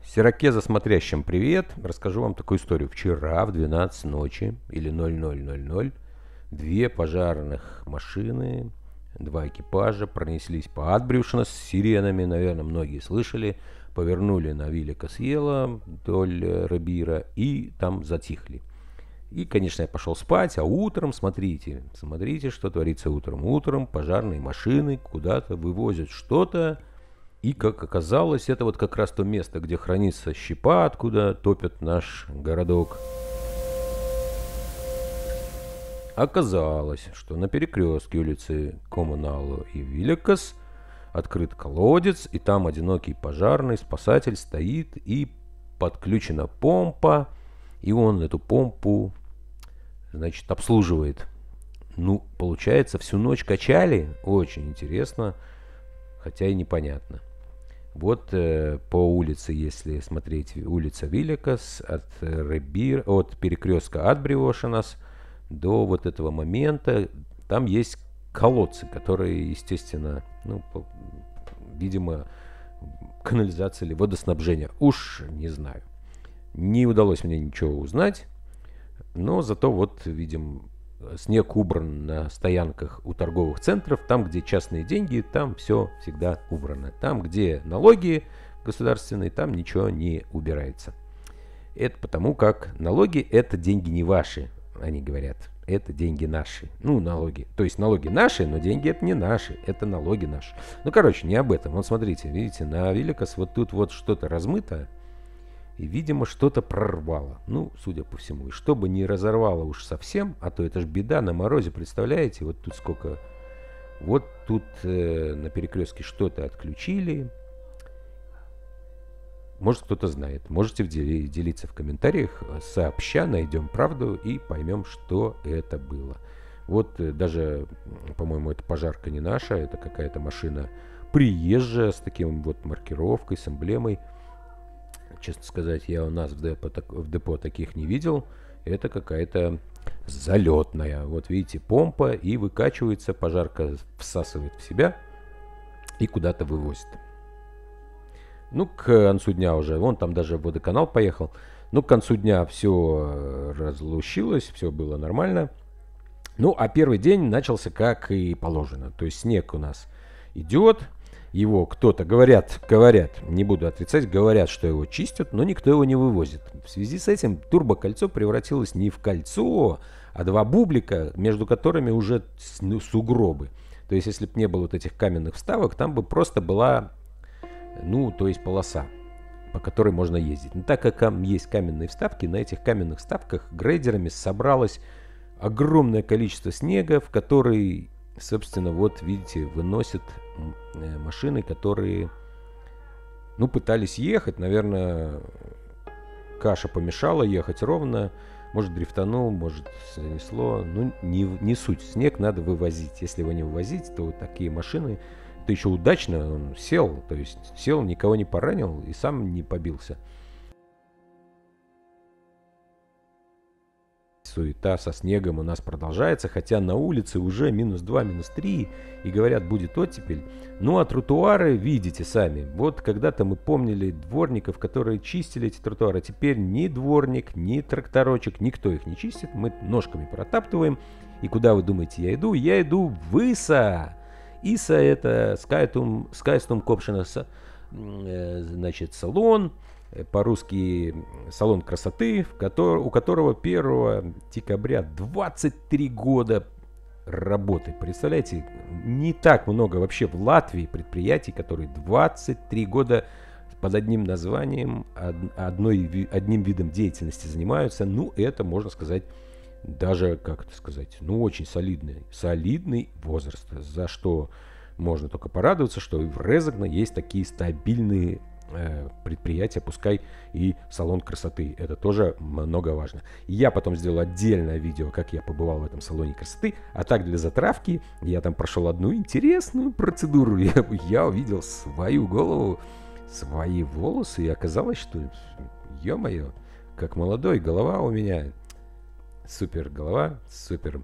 Сирокеза смотрящим привет. Расскажу вам такую историю. Вчера в 12 ночи или 00:00 две пожарных машины, два экипажа пронеслись по Атбрюшна с сиренами, наверное, многие слышали, повернули на Вилля Касьела вдоль Ребира и там затихли. И, конечно, я пошел спать, а утром, смотрите, что творится утром. Утром пожарные машины куда-то вывозят что-то, и, как оказалось, это вот как раз то место, где хранится щепа, откуда топят наш городок. Оказалось, что на перекрестке улицы Коммунало и Вилякас открыт колодец, и там одинокий пожарный спасатель стоит, и подключена помпа, и он эту помпу, значит, обслуживает. Ну, получается, всю ночь качали. Очень интересно, хотя и непонятно. Вот по улице, если смотреть, улица Вилякас от перекрестка Атбриошенас до вот этого момента, там есть колодцы, которые, естественно, видимо, канализация или водоснабжение. Уж не знаю. Не удалось мне ничего узнать, но зато вот видим, снег убран на стоянках у торговых центров. Там, где частные деньги, там все всегда убрано. Там, где налоги государственные, там ничего не убирается. Это потому, как налоги — это деньги не ваши, они говорят. Это деньги наши. Ну, налоги. То есть налоги наши, но деньги это не наши. Это налоги наши. Ну, короче, не об этом. Вот смотрите, видите, на Вилякас вот тут вот что-то размыто. И, видимо, что-то прорвало. Ну, судя по всему. И чтобы не разорвало уж совсем, а то это ж беда на морозе, представляете? Вот тут сколько... Вот тут на перекрестке что-то отключили. Может, кто-то знает. Можете делиться в комментариях. Сообща найдем правду и поймем, что это было. Вот даже, по-моему, эта пожарка не наша. Это какая-то машина приезжая с таким вот маркировкой, с эмблемой. Честно сказать, я у нас в депо таких не видел. Это какая-то залетная. Вот видите, помпа, и выкачивается, пожарка всасывает в себя и куда-то вывозит. Ну, к концу дня уже, вон там даже водоканал поехал. Ну, к концу дня все разлучилось, все было нормально. Ну, а первый день начался как и положено. То есть снег у нас идет. Его кто-то, говорят, не буду отрицать, говорят, что его чистят, но никто его не вывозит. В связи с этим турбокольцо превратилось не в кольцо, а два бублика, между которыми уже сугробы. То есть, если бы не было вот этих каменных вставок, там бы просто была, то есть полоса, по которой можно ездить. Но так как там есть каменные вставки, на этих каменных вставках грейдерами собралось огромное количество снега, в который, собственно, вот видите, выносят машины, которые, пытались ехать. Наверное, каша помешала ехать ровно. Может, дрифтанул, может, занесло. Не суть. Снег надо вывозить. Если его не вывозить, то такие машины... Это еще удачно, он сел. То есть сел, никого не поранил и сам не побился. Суета со снегом у нас продолжается, хотя на улице уже -2, -3, и говорят, будет оттепель. Ну а тротуары видите сами. Вот когда-то мы помнили дворников, которые чистили эти тротуары. Теперь ни дворник, ни тракторочек, никто их не чистит. Мы ножками протаптываем. И куда вы думаете я иду? Я иду в Иса. Иса — это Скайстум Копшина, значит, салон. По-русски салон красоты, у которого 1 декабря 23 года работы. Представляете, не так много вообще в Латвии предприятий, которые 23 года под одним названием, одним видом деятельности занимаются. Это, можно сказать, даже, как это сказать, очень солидный возраст. За что можно только порадоваться, что и в Резекне есть такие стабильные предприятия, пускай и салон красоты. Это тоже много важно. Я потом сделал отдельное видео, как я побывал в этом салоне красоты. А так, для затравки, я там прошел одну интересную процедуру. Я увидел свою голову, свои волосы, и оказалось, что, ё-моё, как молодой, голова у меня супер голова, супер.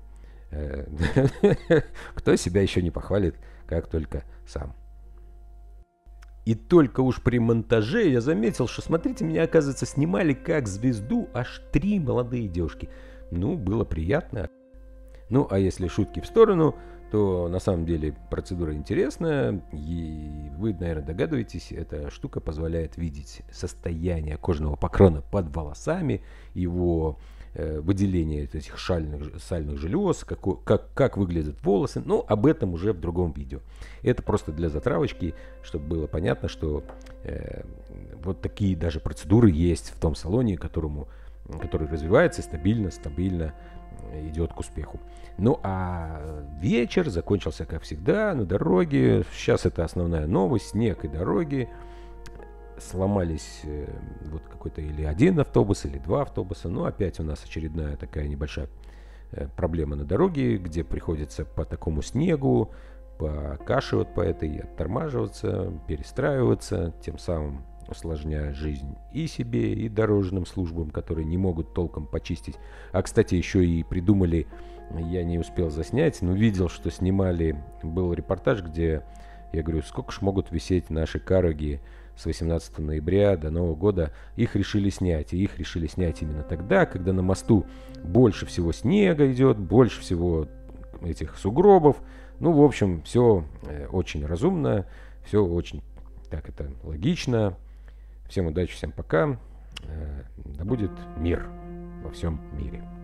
Кто себя еще не похвалит, как только сам. И только уж при монтаже я заметил, что, смотрите, меня, оказывается, снимали как звезду аж 3 молодые девушки. Ну, было приятно. Ну, а если шутки в сторону, то на самом деле процедура интересная. И вы, наверное, догадываетесь, эта штука позволяет видеть состояние кожного покрова под волосами, его выделение этих сальных желез, как выглядят волосы. Но об этом уже в другом видео. Это просто для затравочки, чтобы было понятно, что вот такие даже процедуры есть в том салоне, который развивается стабильно идет к успеху. Ну а вечер закончился, как всегда, на дороге. Сейчас это основная новость: снег и дороги. Сломались вот какой-то или один автобус, или два автобуса. Ну, опять у нас очередная такая небольшая проблема на дороге, где приходится по такому снегу покашивать по этой, оттормаживаться, перестраиваться, тем самым усложняя жизнь и себе, и дорожным службам, которые не могут толком почистить. А, кстати, еще и придумали, я не успел заснять, но видел, что снимали, был репортаж, где, я говорю, сколько ж могут висеть наши кароги с 18 ноября до Нового года. Их решили снять, и их решили снять именно тогда, когда на мосту больше всего снега идет, больше всего этих сугробов. Ну, в общем, все очень разумно, все очень так это логично. Всем удачи, всем пока. Да будет мир во всем мире.